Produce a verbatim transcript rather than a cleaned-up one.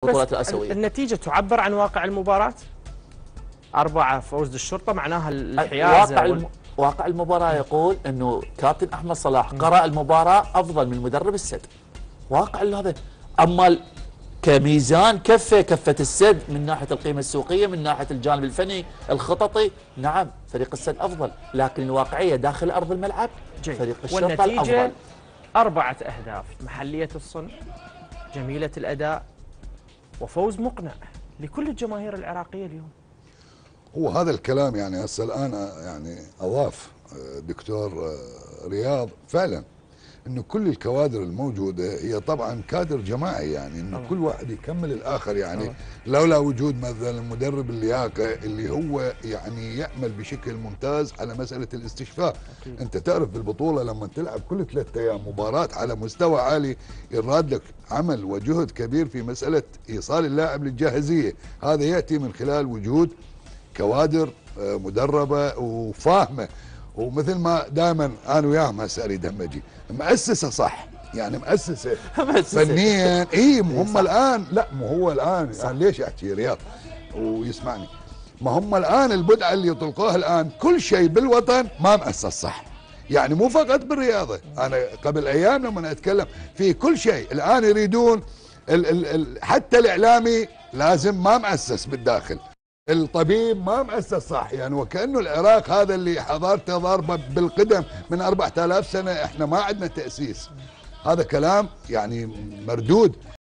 البطولات الاسيويه. النتيجه تعبر عن واقع المباراه. أربعة فوز الشرطه معناها الحيازه. واقع الم... واقع المباراه يقول انه كابتن احمد صلاح قرأ المباراه افضل من مدرب السد. واقع هذا. اما كميزان كفه كفه السد من ناحيه القيمه السوقيه، من ناحيه الجانب الفني الخططي، نعم فريق السد افضل، لكن الواقعيه داخل ارض الملعب جيد. فريق الشرطه والنتيجة الافضل. أربعة أهداف محلية الصنع، جميلة الأداء، وفوز مقنع لكل الجماهير العراقية اليوم. هو هذا الكلام يعني هسه الان يعني اضاف دكتور رياض فعلا انه كل الكوادر الموجوده هي طبعا كادر جماعي، يعني انه كل واحد يكمل الاخر، يعني أوه. لولا وجود مثلا مدرب اللياقه اللي هو يعني يعمل بشكل ممتاز على مساله الاستشفاء. أكيد. انت تعرف بالبطوله لما تلعب كل ثلاثة ايام مباراه على مستوى عالي يراد لك عمل وجهد كبير في مساله ايصال اللاعب للجاهزيه، هذا ياتي من خلال وجود كوادر مدربه وفاهمه، ومثل ما دائما انا وياهم هسه اريد هم اجي مؤسسه صح، يعني مؤسسه فنيا. اي هم الان، لا مو هو الان يعني ليش احكي رياض ويسمعني، ما هم الان البدعه اللي يطلقوها الان كل شيء بالوطن ما مؤسس صح، يعني مو فقط بالرياضه. انا قبل ايام لما اتكلم في كل شيء الان يريدون ال ال ال حتى الاعلامي لازم ما مؤسس بالداخل، الطبيب ما مؤسس صح، يعني وكأنه العراق هذا اللي حضارته ضاربه بالقدم من أربعة آلاف سنة احنا ما عندنا تأسيس. هذا كلام يعني مردود.